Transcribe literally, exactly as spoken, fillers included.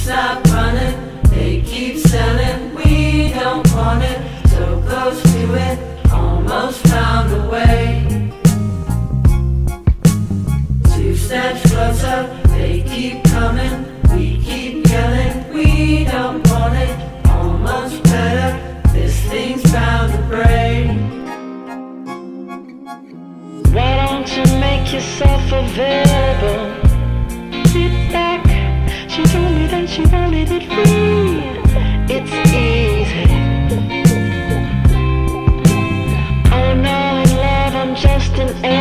stop running, they keep selling. We don't want it, so close to it, almost found a way. Two steps closer, they keep coming, we keep yelling. We don't want it, almost better, this thing's bound to break. Why don't you make yourself available? Sit back, she told me that she wanted it free. It's easy. Oh no, in love I'm just an